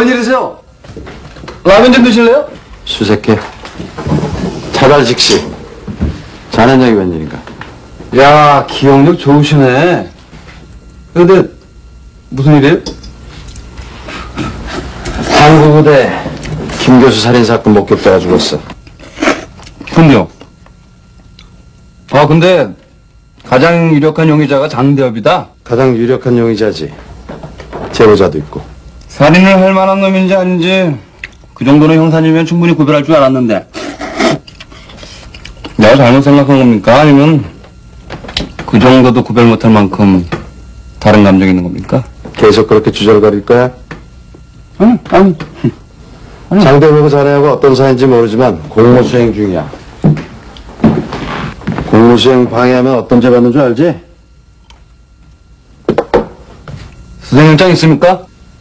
웬일이세요? 라면 좀 드실래요? 수색해. 차달 직시. 자넨 여기 웬일인가? 야, 기억력 좋으시네. 근데 무슨 일이에요? 한국의대 김 교수 살인사건 목격자가 죽었어. 근데요? 아, 근데 가장 유력한 용의자가 장대엽이다. 가장 유력한 용의자지. 제보자도 있고. 살인을 할 만한 놈인지 아닌지 그 정도는 형사님이면 충분히 구별할 줄 알았는데 내가 잘못 생각한 겁니까? 아니면 그 정도도 구별 못할 만큼 다른 감정이 있는 겁니까? 계속 그렇게 주절거릴 거야? 아니. 장대보고 자네하고 어떤 사이인지 모르지만 공무수행 중이야. 공무수행 방해하면 어떤 죄 받는 줄 알지? 수생영장 있습니까?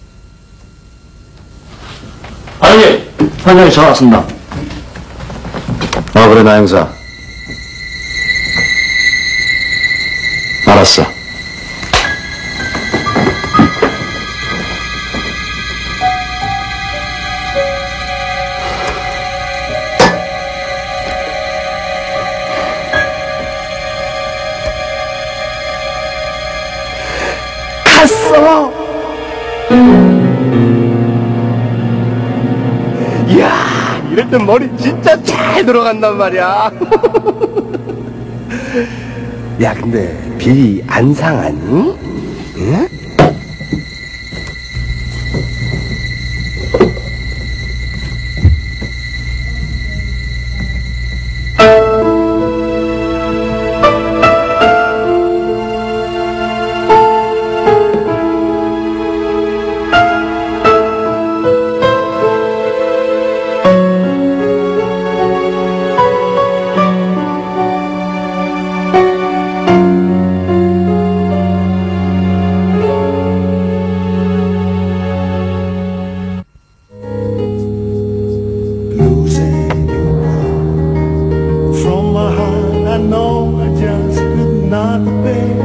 아니, 선장이 전화 왔습니다. 그래, 나 형사. 알았어. 갔어! 이야, 이럴 땐 머리 진짜 잘 들어간단 말이야. 야, 근데 비리 안 상하니? 응? Losing you from my heart, I know I just could not bear.